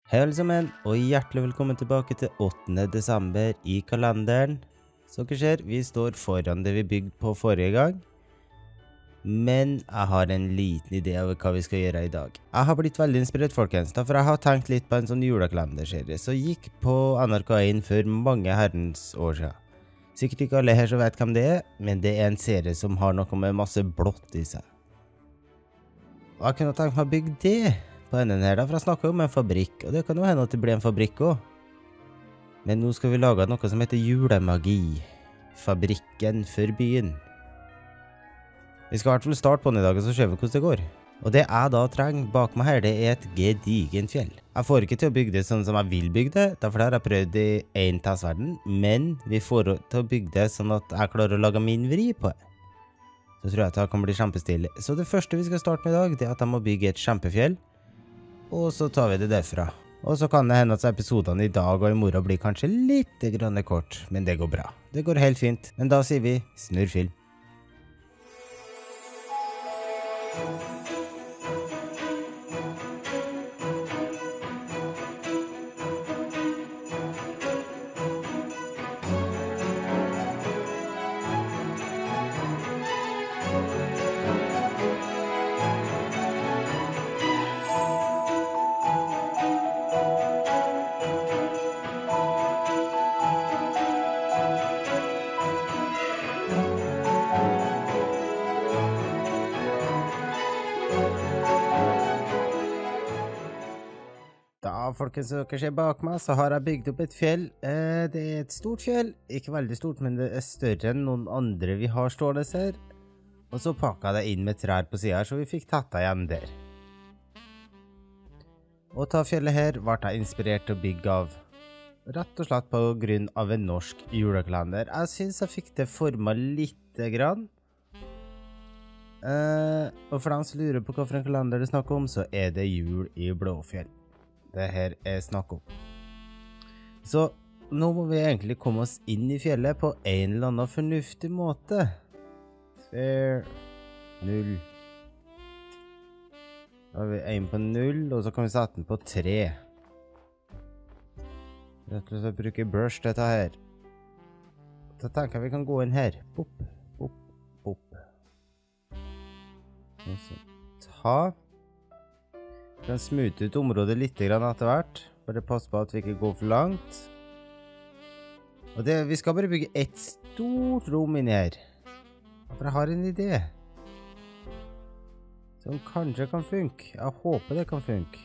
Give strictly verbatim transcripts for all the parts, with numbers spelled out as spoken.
Hei alle sammen, og hjertelig velkommen tilbake til åttende desember i kalenderen. Som dere ser, vi står foran det vi bygde på forrige gang. Men jeg har en liten idé over hva vi skal gjøre i dag. Jeg har blitt veldig inspirert, folkens, for jeg har tenkt litt på en sånn julekalenderserie som gikk på N R K én for mange herrens år siden. Sikkert ikke alle her som vet hvem det er, men det er en serie som har noe med masse blått i seg. Og jeg kunne tenkt meg å bygge det på enden her da, for jeg snakker om en fabrikk, og det kan jo hende at det blir en fabrikk også. Men nå skal vi lage noe som heter julemagi. Fabrikken for byen. Vi skal i hvert fall starte på den i dag, og så ser vi hvordan det går. Og det jeg da trenger bak meg her, det er et gedigent fjell. Jeg får ikke til å bygge det sånn som jeg vil bygge det, derfor har jeg prøvd i en testverden, men vi får til å bygge det sånn at jeg klarer å lage min vri på det. Så tror jeg at det kan bli kjempestilig. Så det første vi skal starte med i dag, det er at jeg må bygge et kjempefjell. Og så tar vi det derfra. Og så kan det hende at episodene i dag og i morgen blir kanskje litt grann kort, men det går bra. Det går helt fint, men da sier vi snurr film. Da, folkens, som dere ser bak meg, så har jeg bygd opp et fjell. Eh, det er et stort fjell. Ikke veldig stort, men det er større enn noen andre vi har stående her. Og så pakket jeg det inn med trær på siden her, så vi fikk tatt det igjen der. Og ta fjellet her ble jeg inspirert til å bygge av. Rett og slett på grunn av en norsk julekalender. Jeg synes jeg fikk det formet litt grann. Eh, og for dem som lurer på hva for en kalender det snakker om, så er det jul i Blåfjell. Det her er snakk om. Så nå må vi egentlig komme oss inn i fjellet på en eller annen fornuftig måte. Fair. Null. Da har vi en på null, og så kan vi sette den på tre. Rett og slett bruke brush dette her. Da tenker jeg vi kan gå inn her. Boop, boop, boop. Og så ta. Vi kan smute ut området litt grann etter hvert. Bare pass på at vi ikke går for langt. Og det, vi skal bare bygge et stort rom inni her. For jeg har en idé. Som kanskje kan funke. Jeg håper det kan funke.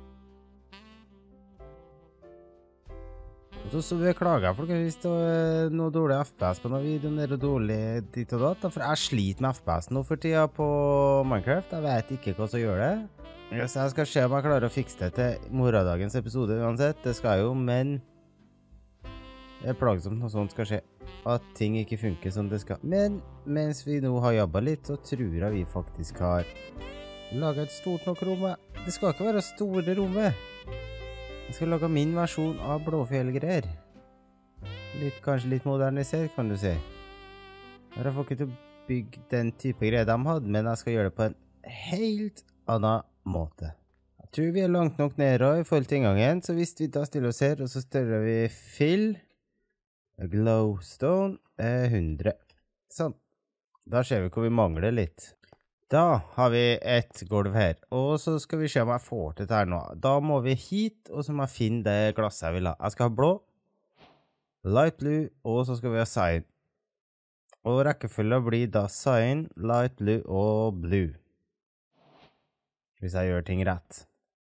Og så, så beklager jeg folk hvis det er noe dårlig F P S på noen videoen der og dårlig ditt og datt. For jeg sliter med F P S nå for tida på Minecraft. Jeg vet ikke hva som gjør det. Så jeg skal se om jeg klarer å fikse det til morgendagens episode uansett. Det skal jeg jo, men det er plagsomt når sånt skal skje. At ting ikke funker som det skal. Men mens vi nå har jobbet litt, så tror jeg vi faktisk har laget et stort nok rom. Det skal ikke være store rommet. Jeg skal lage min versjon av Blåfjell-greier. Litt, kanskje litt modernisert, kan du si. Jeg får ikke til å bygge den type greier de hadde, men jeg skal gjøre det på en helt annen måte. Jeg tror vi er langt nok nede i forhold til inngangen, så hvis vi da stiller oss her, og så stiller vi fill, glowstone, eh, hundre. Sånn. Da ser vi hvor vi mangler litt. Da har vi et gulv her, og så skal vi se om jeg får til det her nå. Da må vi hit, og så må jeg finne det glasset jeg vil ha. Jeg skal ha blå, light blue, og så skal vi ha cyan. Og rekkefølgen blir da cyan, light blue og blue. Hvis jeg gjør ting rett.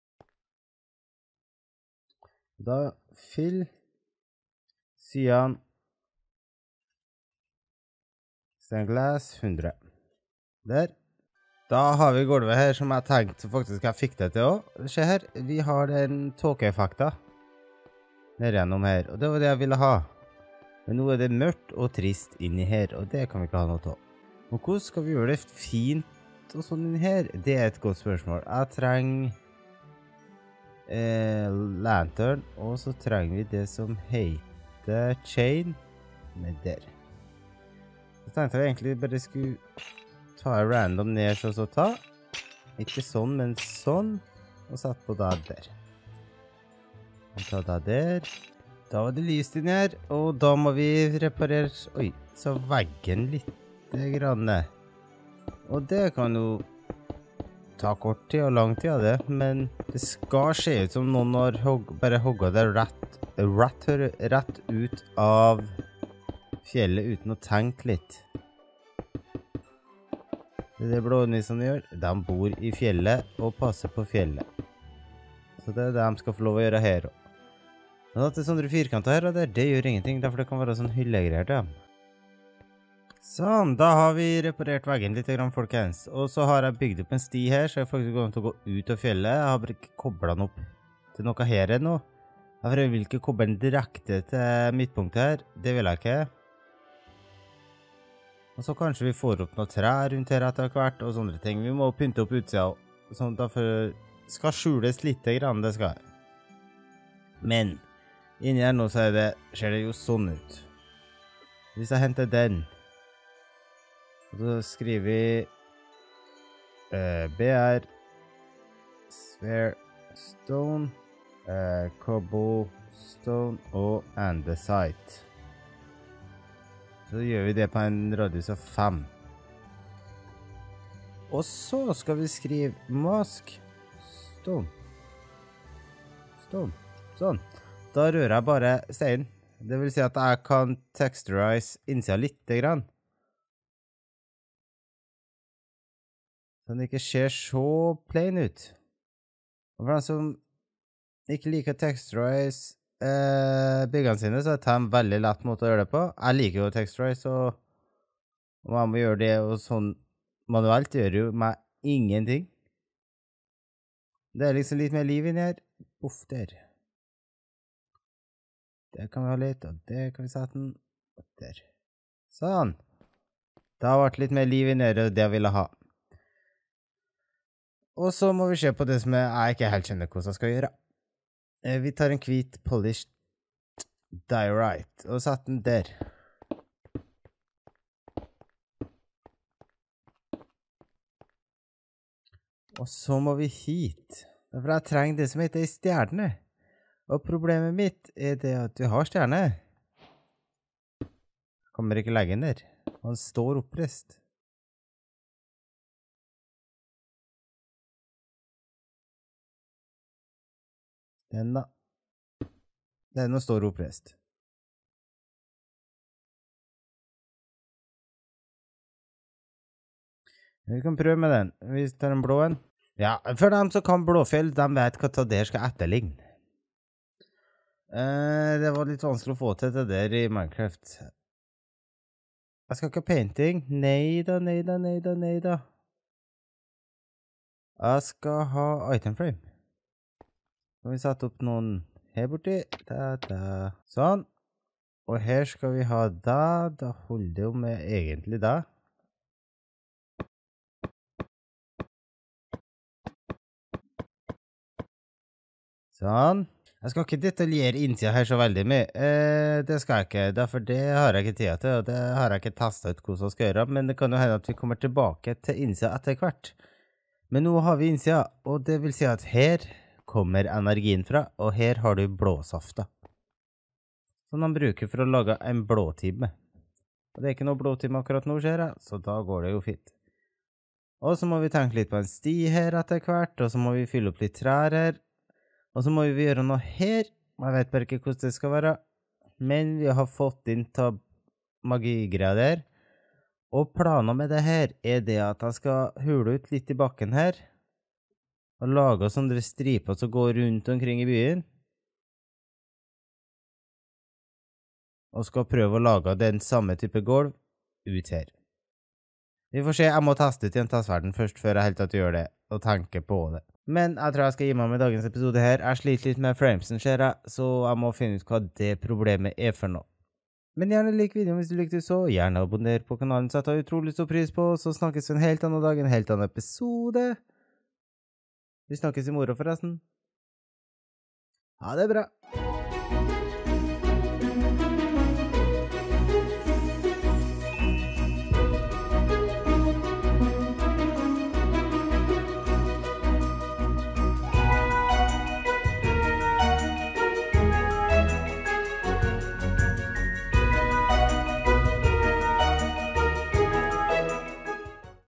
Da fill, cyan, stained glass, hundre. Der. Da har vi gulvet her som jeg tenkte faktisk jeg fikk det til også. Se her, vi har den tåkeeffekten nede gjennom her, og det var det jeg ville ha. Men nå er det mørkt og trist inni her, og det kan vi ikke ha noe av. Og hvordan skal vi gjøre det fint og sånn inni her? Det er et godt spørsmål. Jeg trenger eh, lantern, og så trenger vi det som heter chain med der. Så tenkte jeg egentlig bare skulle ta random ned så så ta. Ikke sånn, men sånn. Og satt på det der. Ta det der. Da var det lyst inn her, og da må vi reparere, oi, så veggen litt grann. Og det kan jo ta kort tid og lang tid av det, men det skal se ut som noen har hogg, bare hogget det rett, rett, rett ut av fjellet uten å tenke litt. Det er det blånissene gjør. De bor i fjellet og passer på fjellet. Så det er det de skal få lov å gjøre her også. Men at det er sånne firkanter her og der, det gjør ingenting, derfor det kan være sånn hyllegreier til dem. Sånn, da har vi reparert veggen litt, folkens. Og så har jeg bygd opp en sti her, så jeg faktisk går an til å gå ut av fjellet. Jeg har bare ikke koblet den opp til noe her ennå. Jeg vil ikke koble den direkte til midtpunktet her, det vil jeg ikke. Og så kanskje vi får opp noen trær rundt her etter hvert, og sånne ting. Vi må pynte opp utsida, sånn at det skal skjules litt grann, det skal jeg. Men, inni her nå så er det, ser det jo sånn ut. Hvis jeg henter den, og så skriver vi uh, B R Sphere Stone, uh, Cobblestone og Andesite. Så gjør vi det på en radius av fem. Og så skal vi skrive Mask Stone. Stone. Sånn. Da rører jeg bare steinen. Det vil si at jeg kan texturize innsida litt grann. Så den ikke ser så plain ut. Og for den som ikke liker texturize eh, byggene sine, så er det en veldig lett måte å gjøre det på. Jeg liker jo texturize, og om jeg må gjøre det og sånn manuelt, gjør jo meg ingenting. Det er liksom litt mer liv inni her. Uff, der. Det kan vi ha litt, og det kan vi sette den opp der. Sånn. Det har vært litt mer liv inni her, og det jeg ville ha. Og så må vi se på det som jeg ikke helt skjønner hvordan jeg skal gjøre. Vi tar en hvit polished diorite og setter den der. Og så må vi hit. For jeg trenger det som heter en stjerne. Og problemet mitt er det at vi har stjerne. Jeg kommer ikke legge den der. Han står opprest. Den da. Den står opprest. Vi kan prøve med den. Vi tar en blå en. Ja, for dem som kan blåfjell, de vet hva det der skal etterligne. Eh, det var litt vanskelig å få til det der i Minecraft. Jeg skal ikke ha painting. Nei da, nei da, nei da, nei da. Jeg skal ha item frame. Så vi satt opp noen her borti. Da, da. Sånn. Og her skal vi ha da. Da holder det jo med egentlig da. Sånn. Jeg skal ikke detaljere innsida her så veldig mye. Eh, det skal jeg ikke, derfor det har jeg ikke tid til, og det har jeg ikke testet ut hvordan jeg skal gjøre, men det kan jo hende at vi kommer tilbake til innsida etter hvert. Men nå har vi innsida, og det vil si at her kommer energien fra, og her har du blåsafta. Som de bruker for å lage en blåtime. Og det er ikke noe blåtime akkurat nå, ser jeg, så da går det jo fint. Og så må vi tenke litt på en sti her etter hvert, og så må vi fylle opp litt trær her. Og så må vi gjøre noe her. Jeg vet bare ikke hvordan det skal være. Men vi har fått inn til magigreia der. Og planen med det her er det at jeg skal hule ut litt i bakken her. Og lage sånne striper som går rundt omkring i byen. Og skal prøve å lage den samme type gulv ut her. Vi får se, jeg må teste ut i en testverden først før jeg helt tatt gjør det. Og tenke på det. Men jeg tror jeg skal gi meg med dagens episode her. Jeg sliter litt med framesen, ser jeg, så jeg må finne ut hva det problemet er for noe. Men gjerne lik videoen hvis du likte så, gjerne abonner på kanalen, så jeg tar utrolig stor pris på, så snakkes vi en helt annen dag, en helt annen episode. Vi snakkes i morgen forresten. Ha det bra!